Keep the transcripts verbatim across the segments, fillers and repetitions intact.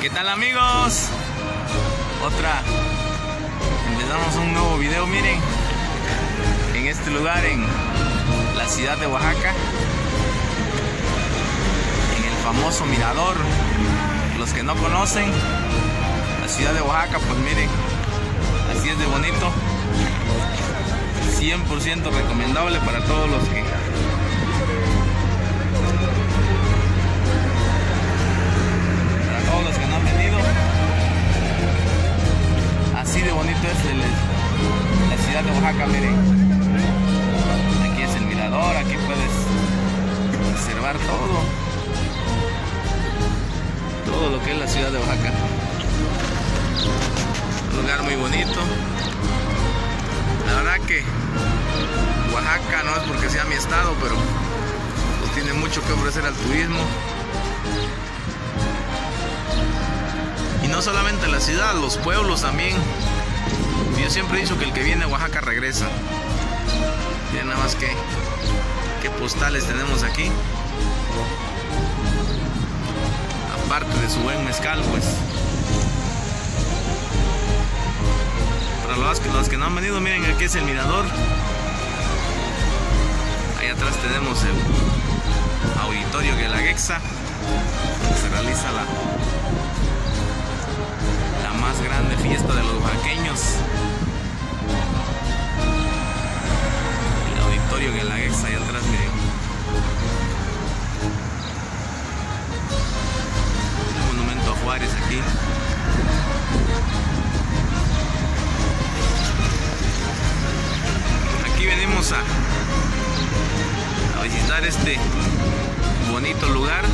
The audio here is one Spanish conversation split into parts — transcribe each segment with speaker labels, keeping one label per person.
Speaker 1: ¿Qué tal, amigos? Otra. Empezamos un nuevo video, miren. En este lugar, en la ciudad de Oaxaca. En el famoso mirador. Los que no conocen la ciudad de Oaxaca, pues miren. Así es de bonito. cien por ciento recomendable para todos los que para todos los que no han venido. Así de bonito es el, la ciudad de Oaxaca, miren. Aquí es el mirador, aquí puedes observar todo todo lo que es la ciudad de Oaxaca. Un lugar muy bonito. La verdad que Oaxaca no es porque sea mi estado, pero pues tiene mucho que ofrecer al turismo. Y no solamente la ciudad, los pueblos también. Yo siempre he dicho que el que viene a Oaxaca regresa. Miren nada más que qué postales tenemos aquí. Aparte de su buen mezcal, pues. Para los que, los que no han venido, miren, aquí es el mirador. Ahí atrás tenemos el auditorio Guelaguetza, donde se realiza la, la más grande fiesta de los oaxaqueños. El auditorio Guelaguetza, ahí atrás, miren. El monumento a Juárez aquí. Aquí venimos a, a visitar este bonito lugar.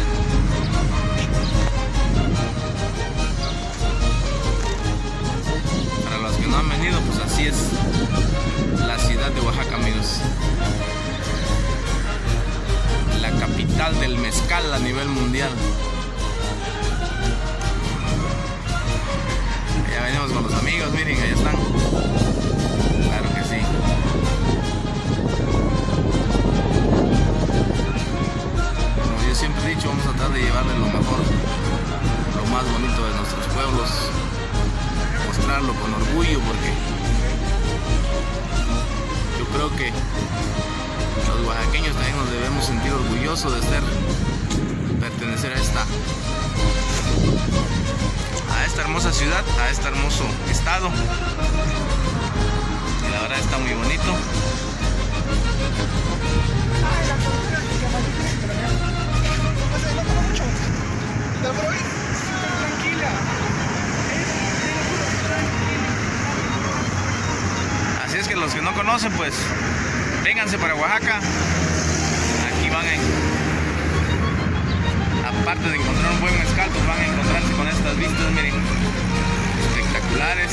Speaker 1: Para los que no han venido, pues así es la ciudad de Oaxaca, amigos. La capital del mezcal a nivel mundial. Ya venimos con los amigos, miren, allá están. Claro que sí. Como yo siempre he dicho, vamos a tratar de llevarles lo mejor, lo más bonito de nuestros pueblos, mostrarlo con orgullo, porque yo creo que los oaxaqueños también nos debemos sentir orgullosos de ser, pertenecer a esta a esta hermosa ciudad, a este hermoso estado. Y la verdad está muy bonito. Así es que los que no conocen, pues vénganse para Oaxaca. Aquí van a, aparte de encontrar un buen mezcal, pues van a encontrarse con estas vistas, miren, espectaculares.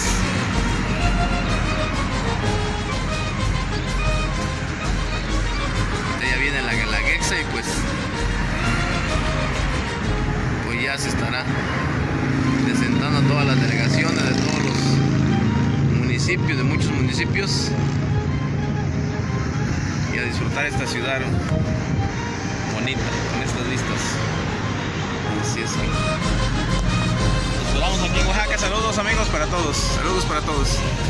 Speaker 1: Ya viene la Guelaguetza y pues pues ya se estará presentando a todas las delegaciones de todos los municipios, de muchos municipios, y a disfrutar esta ciudad bonita con estas vistas. Así es. Nos esperamos aquí en Oaxaca. Saludos, amigos, para todos. Saludos para todos.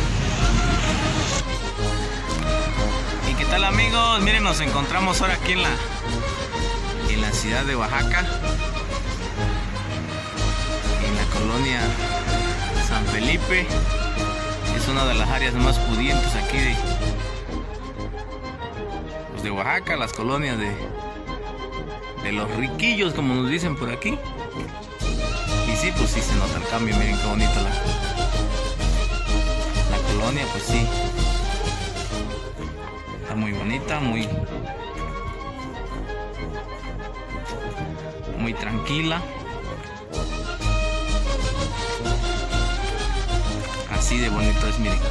Speaker 1: ¿Y qué tal, amigos? Miren, nos encontramos ahora aquí en la en la ciudad de Oaxaca, en la colonia San Felipe. Es una de las áreas más pudientes aquí de, pues de Oaxaca, las colonias de de los riquillos, como nos dicen por aquí. Y sí, pues sí se nota el cambio. Miren qué bonita la, la colonia, pues sí. Está muy bonita, muy muy tranquila. Así de bonito es, miren.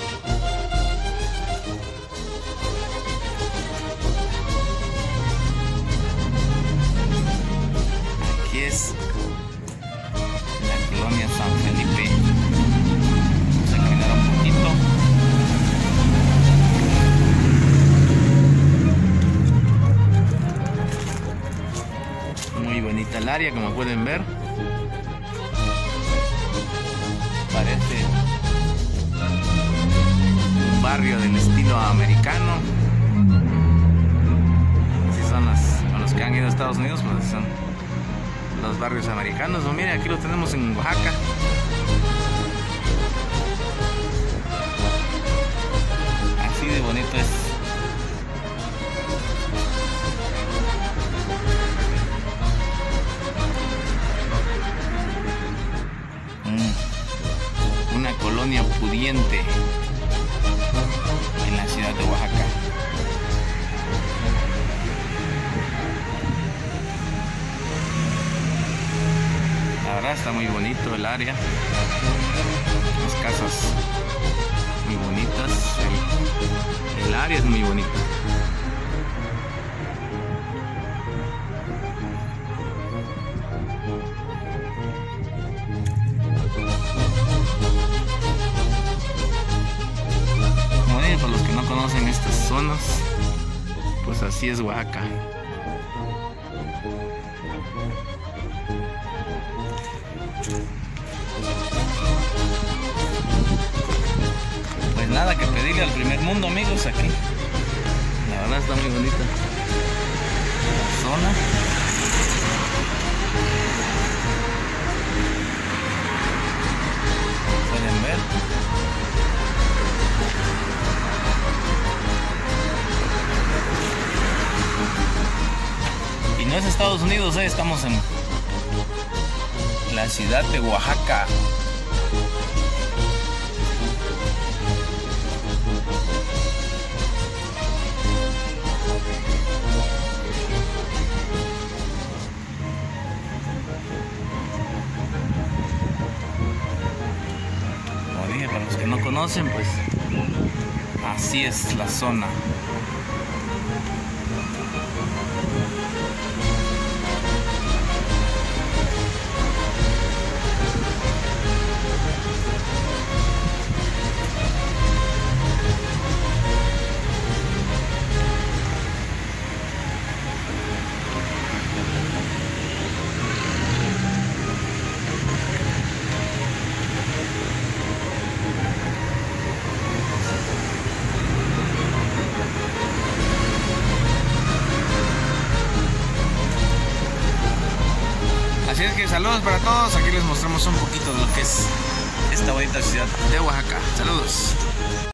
Speaker 1: Aquí es la colonia San Felipe. Vamos a caminar un poquito. Muy bonita el área, como pueden ver. Parece un barrio del estilo americano. Así son los, los que han ido a Estados Unidos, pues son los barrios americanos. Pues mire, aquí lo tenemos en Oaxaca. Así de bonito es. Una colonia pudiente en la ciudad de Oaxaca. La verdad está muy bonito el área, las casas muy bonitas, el, el área es muy bonito. Para los que no conocen estas zonas, pues así es Oaxaca. Pues nada que pedirle al primer mundo, amigos, aquí. La verdad está muy bonita la zona. Pueden ver. Y no es Estados Unidos, eh, estamos en la ciudad de Oaxaca. Como dije, para los que no conocen, pues así es la zona. Así es que saludos para todos, aquí les mostramos un poquito de lo que es esta bonita ciudad de Oaxaca. Saludos.